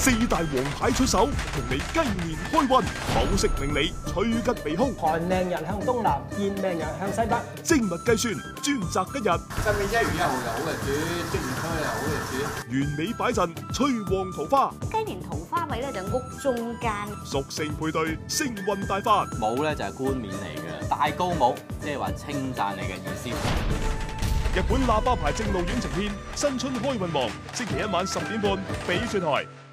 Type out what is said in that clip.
4大王牌出手，同你雞年開運，否食令你趨吉避凶。 寒命人向東南，熱命人向西北。 精密計算，專擇吉日， 身邊一魚有好日子，積唔開有好日子。 完美擺陣，催旺桃花。 雞年桃花位咧就屋中間。 屬性配對，星運大發。 帽咧就係冠冕嚟嘅，戴高帽即係話稱讚你嘅意思。 日本喇叭牌正路院呈現新春開運王，星期一晚10點半，翡翠台。